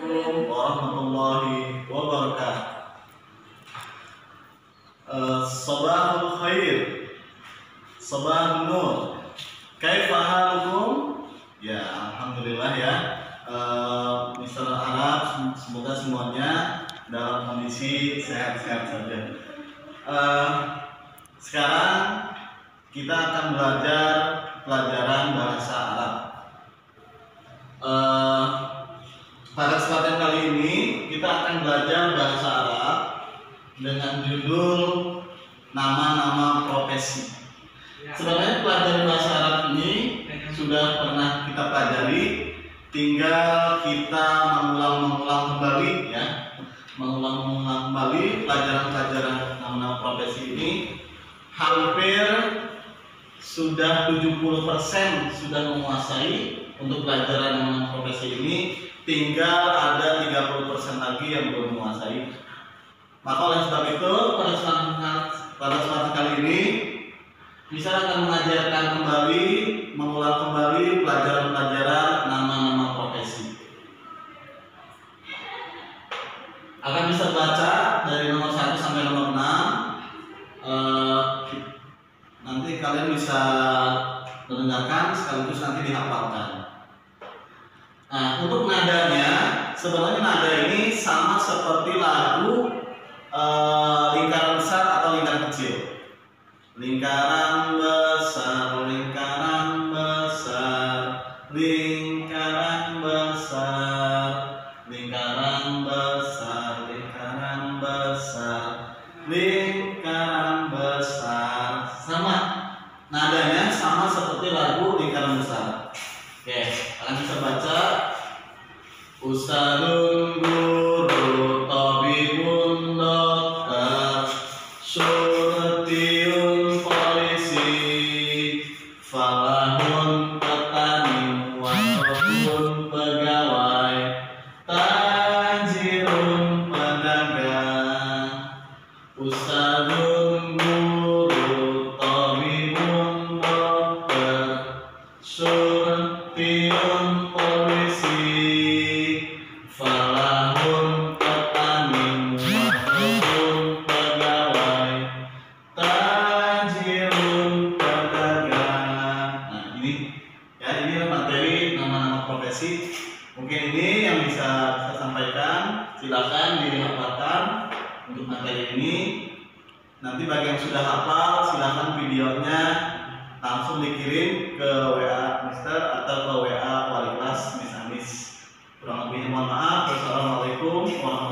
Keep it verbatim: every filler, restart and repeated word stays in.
Assalamualaikum warahmatullahi wabarakatuh. Uh, Sabahul khair, sabahul nur. Kaifa halukum? Ya, alhamdulillah ya. Uh, Mister Arab, semoga semuanya dalam kondisi sehat-sehat saja. Uh, sekarang kita akan belajar pelajaran bahasa Arab. Uh, pada kesempatan kali ini kita akan belajar bahasa Arab dengan judul nama-nama profesi. Sebenarnya pelajaran bahasa Arab ini sudah pernah kita pelajari, tinggal kita mengulang-mengulang kembali ya, mengulang-mengulang kembali pelajaran-pelajaran nama-nama profesi ini. Hampir sudah tujuh puluh persen sudah menguasai untuk pelajaran nama-nama profesi ini, tinggal ada tiga puluh persen lagi yang belum menguasai. Maka oleh sebab itu pada kesempatan pada kesempatan kali ini bisa akan mengajarkan kembali, mengulang kembali pelajaran-pelajaran nama-nama profesi. Akan bisa baca dari nomor satu sampai nomor enam. Uh, nanti kalian bisa mendengarkan sekaligus nanti dihafalkan. Nah, untuk nadanya, sebenarnya nada ini sama seperti lagu e, lingkaran besar atau lingkaran kecil. Lingkaran besar, lingkaran besar, lingkaran besar, lingkaran besar, lingkaran besar, lingkaran besar. Sama, nadanya sama seperti lagu lingkaran besar. Oke, kalian bisa baca. Ustadzun guru tabibun dokter surtiun polisi falahun petani walaupun pegawai tajirun pedagang. Ustadzun guru tabibun dokter surtiun polisi falahun petani walaupun pegawai tajirun pedagang. Nah ini ya, ini materi nama-nama profesi. Mungkin ini yang bisa saya sampaikan. Silakan dihafalkan untuk materi ini. Nanti bagi yang sudah hafal, silakan videonya langsung dikirim ke W A Mister atau ke W A wali kelas Miss Anis. Kurang lebihnya mohon maaf. Wassalamualaikum warahmatullahi wabarakatuh.